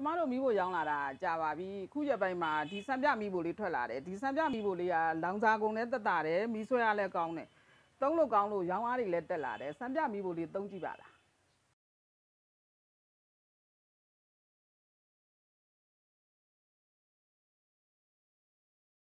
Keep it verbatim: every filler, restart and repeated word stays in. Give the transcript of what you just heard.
ကျမတို့မိဖို့ရောင်းလာတာကြာပါပြီခုရက်ပိုင်းမှာဒီစံပြမိဖို့လေးထွက်လာတယ်ဒီစံပြမိဖို့လေးကလောင်စာကုန်နဲ့တက်တာတယ်မီးဆွဲရလဲကောင်းတယ်သုံးလို့ကောင်းလို့ရောင်းအားတွေလည်းတက်လာတယ်စံပြမိဖို့လေးသုံးကြည့်ပါလား